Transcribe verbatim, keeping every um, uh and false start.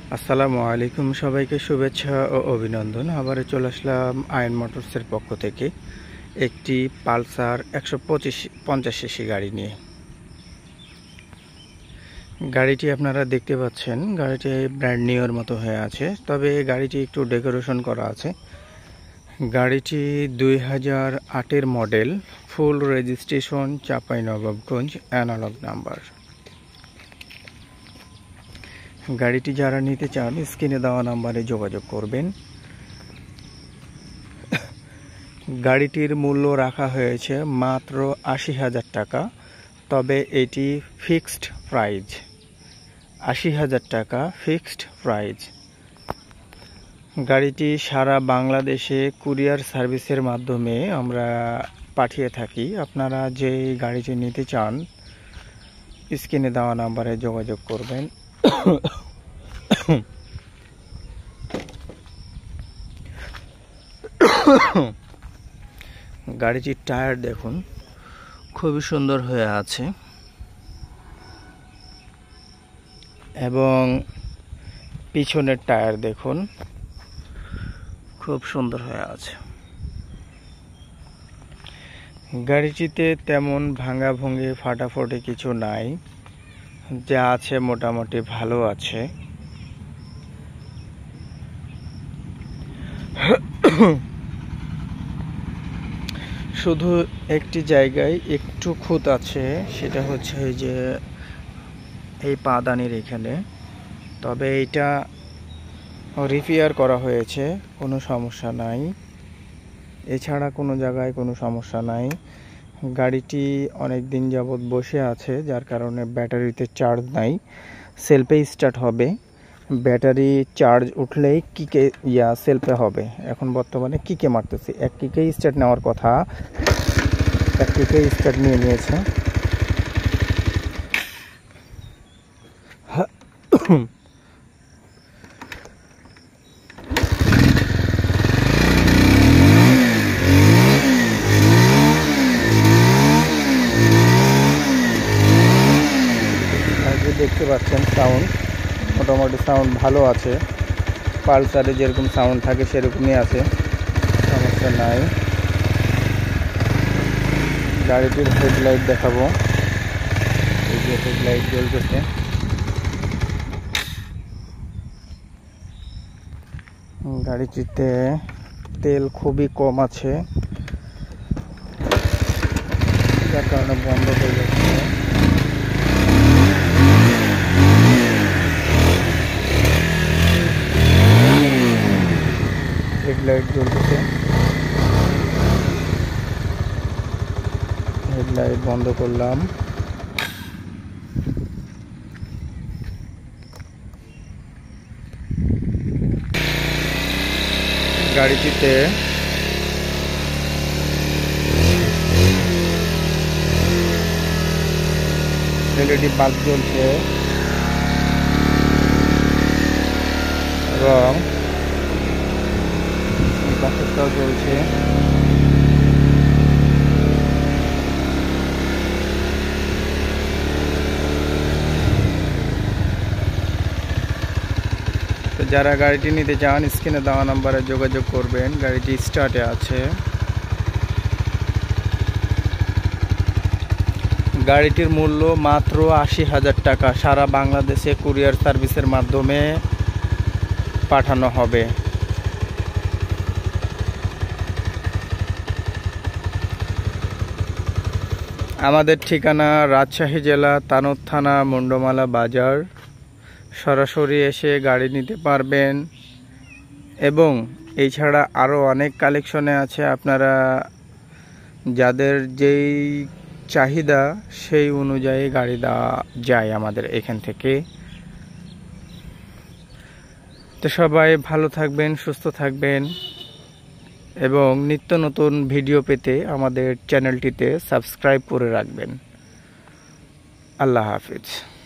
আসসালামু আলাইকুম, সবাইকে শুভেচ্ছা ও অভিনন্দন। আবার চলে আসলাম আয়ন মোটরসের পক্ষ থেকে একটি পালসার একশো পঁচিশ পঞ্চাশ সিসি গাড়ি নিয়ে। গাড়িটি আপনারা দেখতে পাচ্ছেন, গাড়িটি ব্র্যান্ড নিউর মতো হয়ে আছে, তবে গাড়িটি একটু ডেকোরেশন করা আছে। গাড়িটি দুই হাজার আটের model, full registration, Chapainawabganj, analogue number. গাড়িটি যারা নিতে চান স্ক্রিনে দেওয়া নাম্বারে যোগাযোগ করবেন। গাড়িটির মূল্য রাখা হয়েছে মাত্র আশি হাজার টাকা, তবে এটি ফিক্সড প্রাইস। আশি হাজার টাকা ফিক্সড প্রাইস। গাড়িটি সারা বাংলাদেশে কুরিয়ার সার্ভিসের মাধ্যমে আমরা পাঠিয়ে থাকি। আপনারা যে গাড়িটি নিতে চান স্ক্রিনে দেওয়া নাম্বারে যোগাযোগ করবেন। গাড়িটির টায়ার দেখুন, খুবই সুন্দর হয়ে আছে এবং পিছনের টায়ার দেখুন, খুব সুন্দর হয়ে আছে। গাড়িটিতে তেমন ভাঙা ভঙ্গি ফাটাফাটি কিছু নাই, যা আছে মোটামুটি ভালো আছে। শুধু একটি জায়গায় একটু খুঁত আছে, সেটা হচ্ছে যে এই পাদানির এখানে, তবে এটা রিপেয়ার করা হয়েছে, কোনো সমস্যা নাই। এছাড়া কোনো জায়গায় কোনো সমস্যা নাই। গাড়িটি অনেক দিন যাবৎ বসে আছে, যার কারণে ব্যাটারিতে চার্জ নাই। সেলফে স্টার্ট হবে, ব্যাটারি চার্জ উঠলেই কিকে ইয়া সেলফে হবে। এখন বর্তমানে কিকে মারতেছে, এক কিকে স্টার্ট নেওয়ার কথা, এক কিকে স্টার্ট নিয়ে নিয়েছে। দেখতে পাচ্ছেন সাউন্ড, মোটামুটি সাউন্ড ভালো আছে। পালসারে যেরকম সাউন্ড থাকে সেরকমই আছে, সমস্যা নাই। গাড়িটির হেডলাইট দেখাবো, এই যে হেডলাইট জ্বলতেছে। গাড়িটিতে তেল খুবই কম আছে, যার কারণে বন্ধ হয়ে যাচ্ছে। হেডলাইট জ্বলতেছে, হেডলাইট বন্ধ করলাম। গাড়িটিতে এলইডি বাল্ব জ্বলছে এবং বাসটাও জ্বলছে। তো যারা গাড়িটি নিতে চান স্ক্রিনে দেওয়া নাম্বারে যোগাযোগ করবেন। গাড়িটি স্টার্টে আছে। গাড়িটির মূল্য মাত্র আশি হাজার টাকা, সারা বাংলাদেশে কুরিয়ার সার্ভিসের মাধ্যমে পাঠানো হবে। আমাদের ঠিকানা রাজশাহী জেলা তানোর থানা, মুন্ডমালা বাজার। সরাসরি এসে গাড়ি নিতে পারবেন এবং এছাড়া আরও অনেক কালেকশনে আছে। আপনারা যাদের যেই চাহিদা সেই অনুযায়ী গাড়ি দেওয়া যায় আমাদের এখান থেকে। তো সবাই ভালো থাকবেন, সুস্থ থাকবেন এবং নিত্য নতুন ভিডিও পেতে আমাদের চ্যানেলটিতে সাবস্ক্রাইব করে রাখবেন। আল্লাহ হাফিজ।